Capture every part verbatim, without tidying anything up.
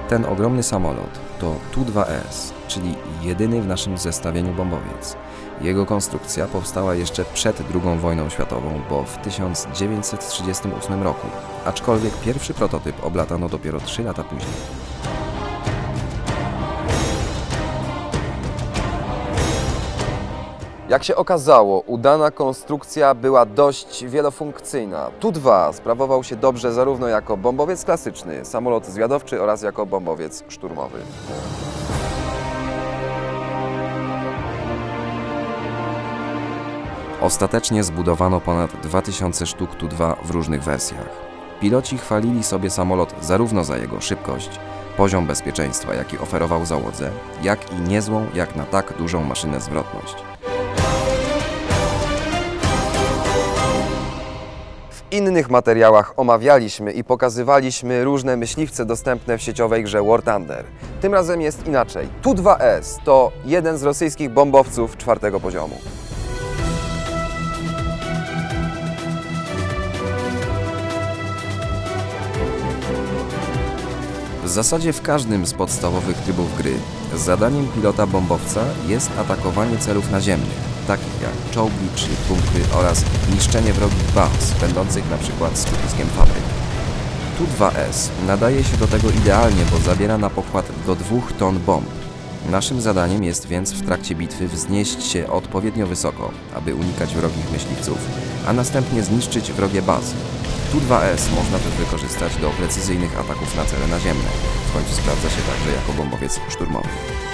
Ten ogromny samolot to Tu dwa S, czyli jedyny w naszym zestawieniu bombowiec. Jego konstrukcja powstała jeszcze przed drugą wojną światową, bo w tysiąc dziewięćset trzydziestym ósmym roku, aczkolwiek pierwszy prototyp oblatano dopiero trzy lata później. Jak się okazało, udana konstrukcja była dość wielofunkcyjna. Tu dwa sprawował się dobrze zarówno jako bombowiec klasyczny, samolot zwiadowczy oraz jako bombowiec szturmowy. Ostatecznie zbudowano ponad dwa tysiące sztuk Tu dwa w różnych wersjach. Piloci chwalili sobie samolot zarówno za jego szybkość, poziom bezpieczeństwa, jaki oferował załodze, jak i niezłą, jak na tak dużą maszynę, zwrotność. W innych materiałach omawialiśmy i pokazywaliśmy różne myśliwce dostępne w sieciowej grze War Thunder. Tym razem jest inaczej. Tu dwa S to jeden z rosyjskich bombowców czwartego poziomu. W zasadzie w każdym z podstawowych trybów gry zadaniem pilota bombowca jest atakowanie celów naziemnych, takich jak czołgi czy bunkry oraz niszczenie wrogich baz, będących na przykład skupiskiem fabryk. Tu dwa S nadaje się do tego idealnie, bo zabiera na pokład do dwóch ton bomb. Naszym zadaniem jest więc w trakcie bitwy wznieść się odpowiednio wysoko, aby unikać wrogich myśliwców, a następnie zniszczyć wrogie bazy. Tu dwa S można też wykorzystać do precyzyjnych ataków na cele naziemne. W końcu sprawdza się także jako bombowiec szturmowy.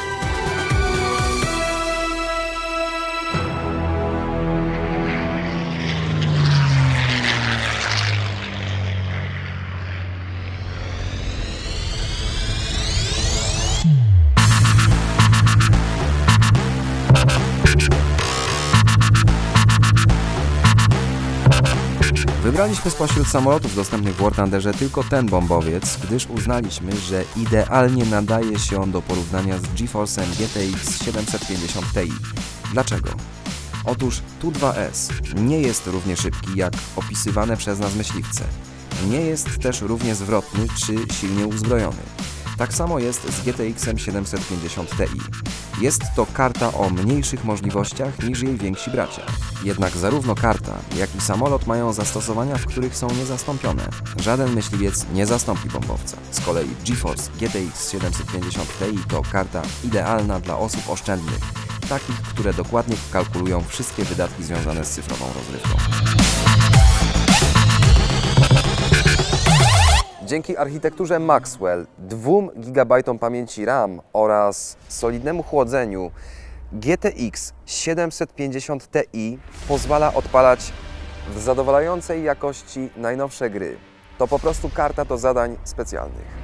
Wybraliśmy spośród samolotów dostępnych w War Thunderze tylko ten bombowiec, gdyż uznaliśmy, że idealnie nadaje się on do porównania z GeForce'em G T X siedemset pięćdziesiąt Ti. Dlaczego? Otóż Tu dwa S nie jest równie szybki jak opisywane przez nas myśliwce. Nie jest też równie zwrotny czy silnie uzbrojony. Tak samo jest z G T X-em siedemset pięćdziesiąt Ti. Jest to karta o mniejszych możliwościach niż jej więksi bracia. Jednak zarówno karta, jak i samolot mają zastosowania, w których są niezastąpione. Żaden myśliwiec nie zastąpi bombowca. Z kolei GeForce G T X siedemset pięćdziesiąt Ti to karta idealna dla osób oszczędnych, takich, które dokładnie kalkulują wszystkie wydatki związane z cyfrową rozrywką. Dzięki architekturze Maxwell, dwóm gigabajtom pamięci RAM oraz solidnemu chłodzeniu, G T X siedemset pięćdziesiąt Ti pozwala odpalać w zadowalającej jakości najnowsze gry. To po prostu karta do zadań specjalnych.